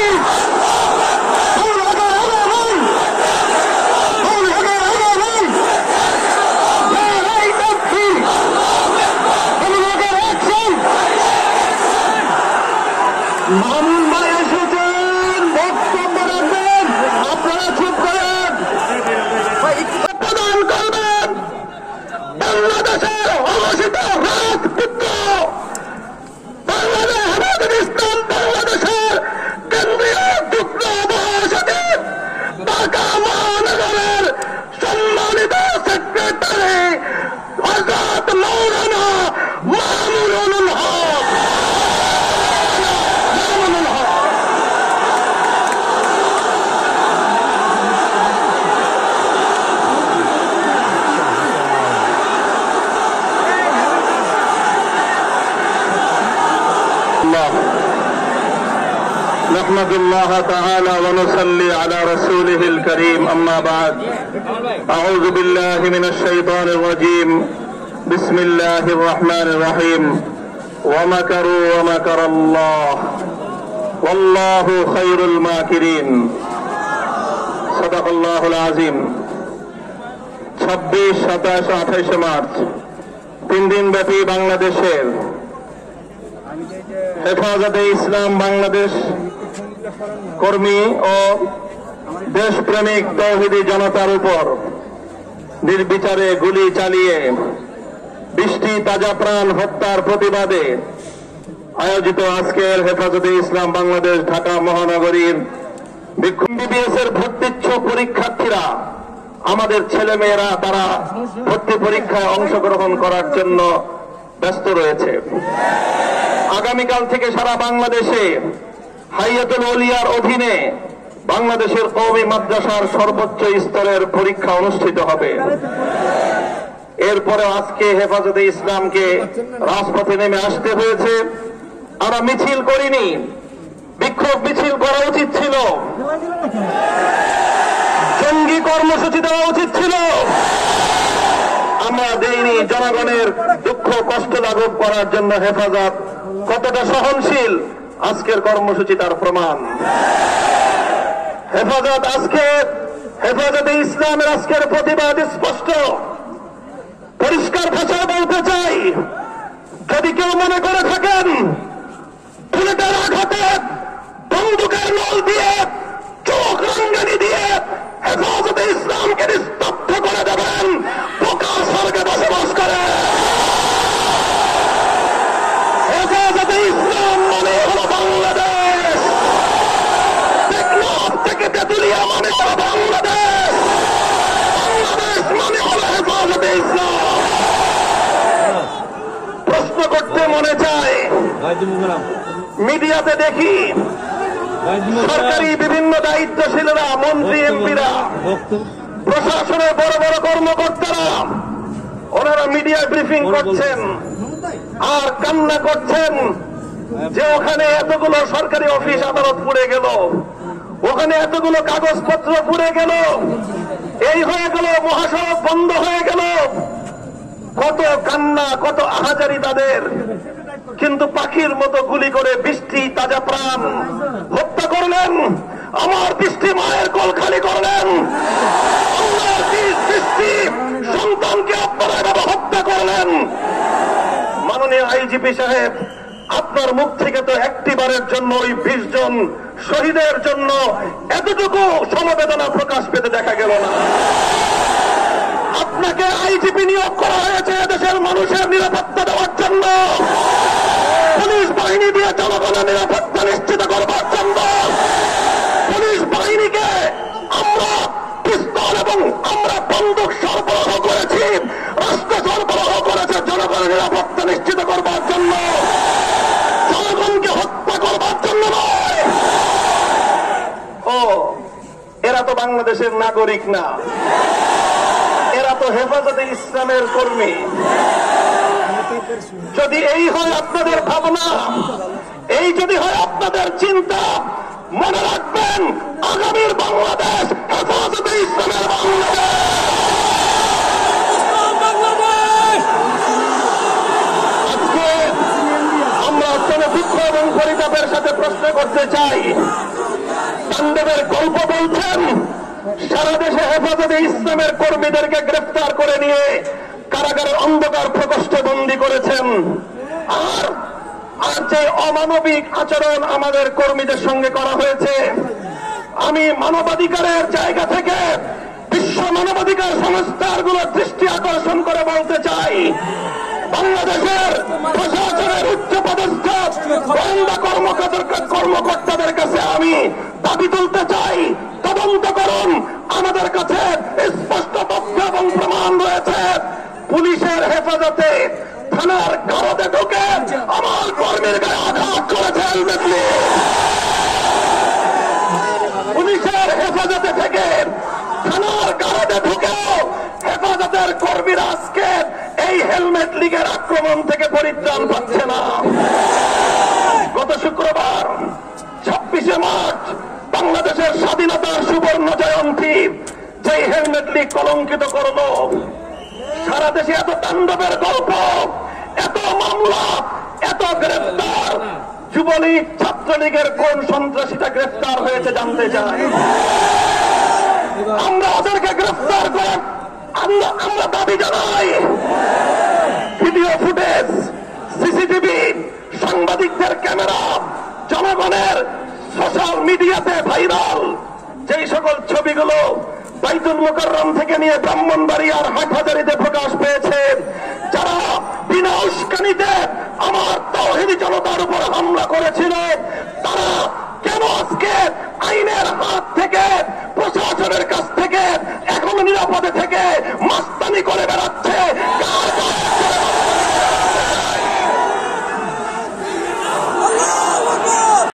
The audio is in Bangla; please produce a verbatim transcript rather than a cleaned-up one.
মামুন ভাই এসেছেন, বক্তব্য রাখবেন, আপনারা চুপ করেন, প্রদান করবেন। বাংলাদেশের অঘোষিত রাজপুত্র বাংলাদেশ হেফাজতে ইসলাম বাংলাদেশের কেন্দ্রীয় যুগ্ম মহাসচিব ঢাকা মহানগরের সম্মানিত সেক্রেটারি হযরত মাওলানা মামুনুল হক। نحمد الله تعالى ونصلي على رسوله الكريم أما بعد أعوذ بالله من الشيطان الرجيم بسم الله الرحمن الرحيم ومكروا ومكر الله والله خير الماكرين صدق الله العظيم ছাব্বিশ সাতাশ আঠাইশে মার্চ তিন দিন ব্যাপী বাংলাদেশের হেফাজতে ইসলাম বাংলাদেশ কর্মী ও দেশপ্রেমিক তৌহিদি জনতার উপর নির্বিচারে গুলি চালিয়ে বৃষ্টি তাজা প্রাণ হত্যার প্রতিবাদে আয়োজিত আজকের হেফাজতে ইসলাম বাংলাদেশ ঢাকা মহানগরীর বিবিএস এর ভর্তিচ্ছুক পরীক্ষার্থীরা আমাদের ছেলেমেয়েরা তারা ভর্তি পরীক্ষায় অংশগ্রহণ করার জন্য ব্যস্ত রয়েছে। আগামীকাল থেকে সারা বাংলাদেশে হাইয়াতুল ওলিয়ার অধীনে বাংলাদেশের কওমি মাদ্রাসার সর্বোচ্চ স্তরের পরীক্ষা অনুষ্ঠিত হবে। এরপরে আজকে হেফাজতে ইসলামকে রাজপথে নেমে আসতে হয়েছে। আমরা মিছিল করিনি, বিক্ষোভ মিছিল করা উচিত ছিল, জঙ্গি কর্মসূচি দেওয়া উচিত ছিল, আমরা দেইনি। জনগণের দুঃখ কষ্ট লাঘব করার জন্য হেফাজত কতটা সহনশীল আজকের কর্মসূচি তার প্রমাণ। হেফাজত আজকে হেফাজতে ইসলামের আজকের প্রতিবাদ স্পষ্ট, পরিষ্কার ভাষায় বলতে চাই, যদি কেউ মনে করে থাকেন বুলেটের আঘাতে বন্দুকের নল দিয়ে চোখ রাঙ্গানি দিয়ে হেফাজতে ইসলামকে নিস্তব্ধ করে দেবেন, বোকা স্বর্গে বসবাস করে। হেফাজতে ইসলাম মানে হলো বাংলাদেশ, টেকনাফ থেকে তেতুলিয়া মানে হলো বাংলাদেশ, বাংলাদেশ মানে হলো হেফাজতে ইসলাম। প্রশ্ন করতে মনে চায়, মিডিয়াতে দেখি সরকারি বিভিন্ন দায়িত্বশীলরা, মন্ত্রী এমপিরা, প্রশাসনের বড় বড় কর্মকর্তারা ওনারা মিডিয়া ব্রিফিং করছেন আর কান্না করছেন যে ওখানে এতগুলো সরকারি অফিস আদালত পুড়ে গেল, ওখানে এতগুলো কাগজপত্র পুড়ে গেল, এই হয়ে গেল, মহাসড়ক বন্ধ হয়ে গেল। কত কান্না, কত আহাজারি তাদের, কিন্তু পাখির মতো গুলি করে বৃষ্টি তাজা প্রাণ হত্যা করলেন। আমার বৃষ্টি মায়ের কোল খালি করলেন, বৃষ্টি সন্তানকে আপনারা এভাবে হত্যা করলেন। মাননীয় আইজিপি সাহেব, আপনার মুখ থেকে তো একটিবারের জন্য ওই বিশ জন শহীদের জন্য এতটুকু সমবেদনা প্রকাশ পেতে দেখা গেল না। আপনাকে আইজিপি নিয়োগ করা হয়েছে দেশের মানুষের নিরাপত্তা দেওয়ার জন্য, পুলিশ বাহিনী দিয়ে জনগণের নিরাপত্তা নিশ্চিত করবার জন্য। পুলিশ বাহিনীকে আমরা পিস্তল এবং আমরা বন্দুক সরবরাহ করেছি, রাষ্ট্র সরবরাহ করেছে জনগণের নিরাপত্তা নিশ্চিত করবার জন্য, জনগণকে হত্যা করবার জন্য নয়। ও এরা তো বাংলাদেশের নাগরিক না, এরা তো হেফাজতে ইসলামের কর্মী। যদি এই হয় আপনাদের ভাবনা, এই যদি হয় আপনাদের চিন্তা, মনে রাখবেন আগামীর বাংলাদেশ হেফাজতে ইসলামের বাংলাদেশ। আজকে আমরা অত্যন্ত দুঃখ এবং পরিতাপের সাথে প্রশ্ন করতে চাই, তাণ্ডবের গল্প বলছেন, সারা দেশে হেফাজতে ইসলামের কর্মীদেরকে গ্রেফতার করে নিয়ে কারাগারের অন্ধকার প্রকোষ্ঠে বন্দী করেছেন। আর আর যে অমানবিক আচরণ আমাদের কর্মীদের সঙ্গে করা হয়েছে, আমি মানবাধিকারের জায়গা থেকে বিশ্ব মানবাধিকার সংস্থাগুলোর দৃষ্টি আকর্ষণ করে বলতে চাই, বাংলাদেশের প্রশাসনের উচ্চ পদস্থ গোয়েন্দা কর্মকর্তাদের কাছে আমি দাবি তুলতে চাই, তদন্ত করুন। আমাদের কাছে স্পষ্ট তথ্য এবং প্রমাণ রয়েছে, পুলিশের হেফাজতে থানার গাড়তে ঢুকে আমার কর্মীর গায়ে আঘাত করেছেন। পুলিশের হেফাজতে থেকে থানার গাড়তে ঢুকেও হেফাজতের কর্মীরা আজকে এই হেলমেট লীগের আক্রমণ থেকে পরিত্রাণ পাচ্ছে না। গত শুক্রবার ছাব্বিশে মার্চ বাংলাদেশের স্বাধীনতার সুবর্ণ জয়ন্তী যেই হেলমেট লীগ কলঙ্কিত করলো, সারা দেশে এত তাণ্ডবের গল্প, এত মামলা, এত গ্রেফতার, যুবলীগ ছাত্রলীগের কোন সন্ত্রাসীটা গ্রেফতার হয়েছে জানতে চাই। আমরা ওদেরকে গ্রেফতার করে আমরা আমরা দাবি জানাই, ভিডিও ফুটেজ, সিসিটিভি, সাংবাদিকদের ক্যামেরা, জনগণের সোশ্যাল মিডিয়াতে ভাইরাল যেই সকল ছবিগুলো বাইতুল মুকাররম থেকে নিয়ে ব্রাহ্মণবাড়িয়ার হাটহাজারীতে প্রকাশ পেয়েছে, যারা বিনা উস্কানিতে আমার তাওহীদি জনতার উপর হামলা করেছিল,